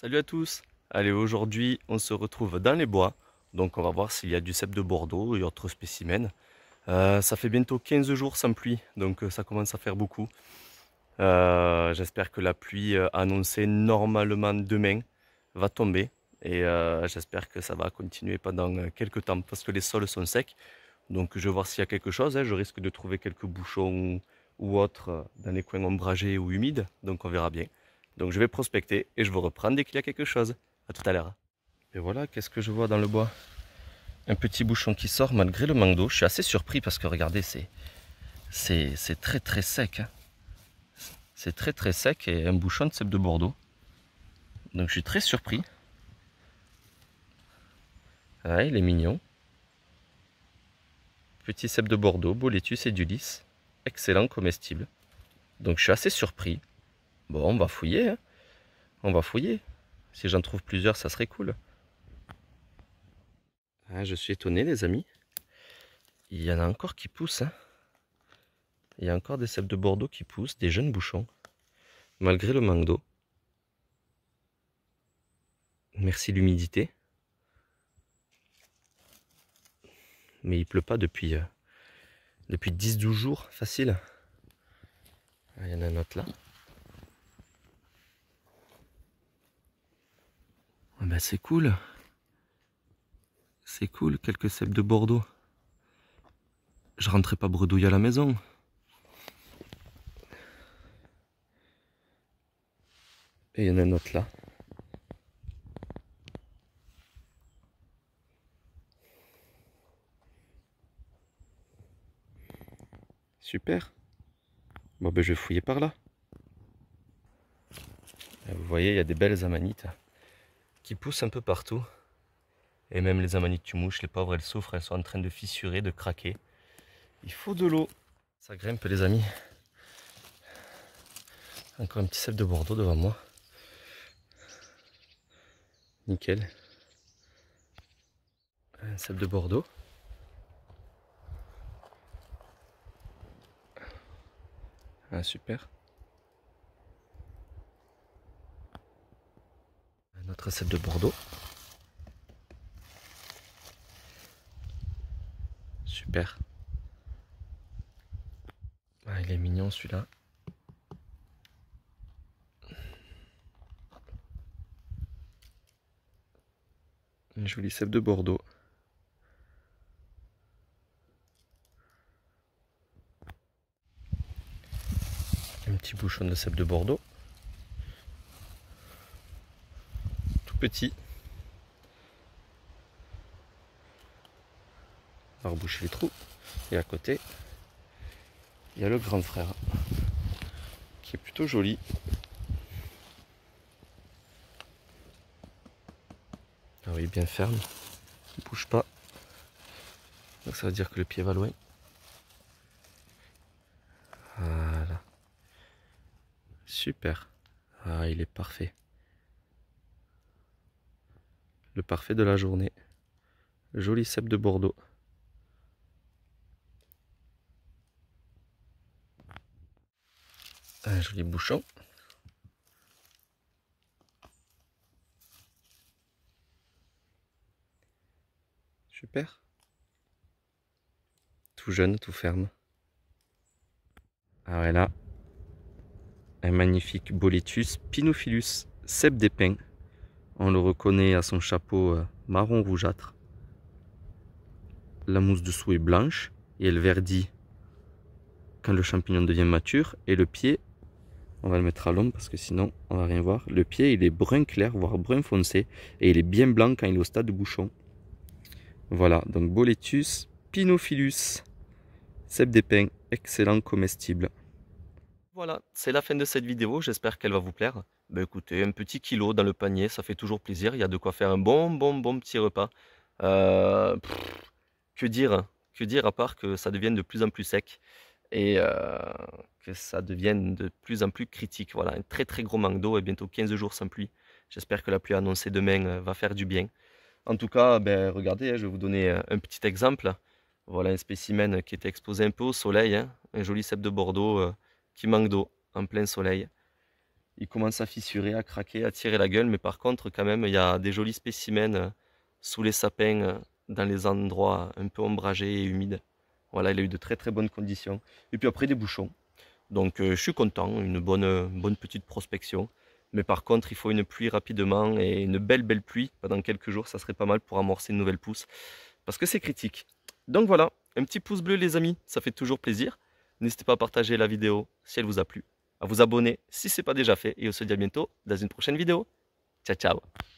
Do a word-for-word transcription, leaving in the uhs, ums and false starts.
Salut à tous! Allez, aujourd'hui on se retrouve dans les bois, donc on va voir s'il y a du cèpe de Bordeaux et autres spécimens. Euh, ça fait bientôt quinze jours sans pluie, donc euh, ça commence à faire beaucoup. Euh, j'espère que la pluie euh, annoncée normalement demain va tomber et euh, j'espère que ça va continuer pendant euh, quelques temps parce que les sols sont secs. Donc je vais voir s'il y a quelque chose, hein. Je risque de trouver quelques bouchons ou autres euh, dans les coins ombragés ou humides, donc on verra bien. Donc je vais prospecter et je vous reprends dès qu'il y a quelque chose. À tout à l'heure. Et voilà, qu'est-ce que je vois dans le bois? Un petit bouchon qui sort malgré le manque d'eau. Je suis assez surpris parce que regardez, c'est c'est c'est très très sec, hein. C'est très très sec et un bouchon de cèpe de Bordeaux. Donc je suis très surpris. Ah, il est mignon. Petit cèpe de Bordeaux, Boletus edulis. Excellent, comestible. Donc je suis assez surpris. Bon, on va fouiller, hein. On va fouiller. Si j'en trouve plusieurs, ça serait cool. Ah, je suis étonné, les amis. Il y en a encore qui poussent, hein. Il y a encore des cèpes de Bordeaux qui poussent, des jeunes bouchons, malgré le manque d'eau. Merci l'humidité. Mais il pleut pas depuis, euh, depuis dix douze jours, facile. Ah, il y en a un autre là. Ah ben c'est cool. C'est cool, quelques cèpes de Bordeaux. Je rentrais pas bredouille à la maison. Et il y en a un autre là. Super. Bon ben je vais fouiller par là. Vous voyez, il y a des belles amanites qui poussent un peu partout. Et même les amanites tumouches, les pauvres, elles souffrent, elles sont en train de fissurer, de craquer. Il faut de l'eau. Ça grimpe les amis. Encore un petit cèpe de Bordeaux devant moi. Nickel. Un cèpe de Bordeaux. Ah super. Un autre cèpe de Bordeaux. Super. Ah, il est mignon celui-là. Un joli cèpe de Bordeaux. Un petit bouchon de cèpe de Bordeaux. Tout petit. On va reboucher les trous. Et à côté, il y a le grand frère. Qui est plutôt joli. Ah oui, bien ferme. Il ne bouge pas. Donc ça veut dire que le pied va loin. Voilà. Super. Ah, il est parfait. Le parfait de la journée. Joli cèpe de Bordeaux. Un joli bouchon. Super. Tout jeune, tout ferme. Ah ouais, là, un magnifique Boletus Pinophilus, cèpe des pins. On le reconnaît à son chapeau marron rougeâtre. La mousse dessous est blanche et elle verdit quand le champignon devient mature. Et le pied, on va le mettre à l'ombre parce que sinon on va rien voir. Le pied, il est brun clair, voire brun foncé. Et il est bien blanc quand il est au stade de bouchon. Voilà, donc Boletus Pinophilus, cèpe des pins, excellent comestible. Voilà, c'est la fin de cette vidéo, j'espère qu'elle va vous plaire. Ben écoutez, un petit kilo dans le panier, ça fait toujours plaisir, il y a de quoi faire un bon, bon, bon petit repas. Euh, pff, que dire, que dire à part que ça devienne de plus en plus sec et euh, que ça devienne de plus en plus critique. Voilà, un très très gros manque d'eau et bientôt quinze jours sans pluie. J'espère que la pluie annoncée demain euh, va faire du bien. En tout cas, ben, regardez, hein, je vais vous donner euh, un petit exemple. Voilà un spécimen qui était exposé un peu au soleil, hein, un joli cèpe de Bordeaux euh, qui manque d'eau en plein soleil. il commence à fissurer, à craquer, à tirer la gueule, mais par contre, quand même, il y a des jolis spécimens sous les sapins, dans les endroits un peu ombragés et humides. Voilà, il a eu de très très bonnes conditions. Et puis après, des bouchons. Donc euh, je suis content, une bonne, bonne petite prospection. Mais par contre, il faut une pluie rapidement et une belle belle pluie pendant quelques jours, ça serait pas mal pour amorcer une nouvelle pousse. Parce que c'est critique. Donc voilà, un petit pouce bleu les amis, ça fait toujours plaisir. N'hésitez pas à partager la vidéo si elle vous a plu, à vous abonner si ce n'est pas déjà fait, et on se dit à bientôt dans une prochaine vidéo. Ciao ciao.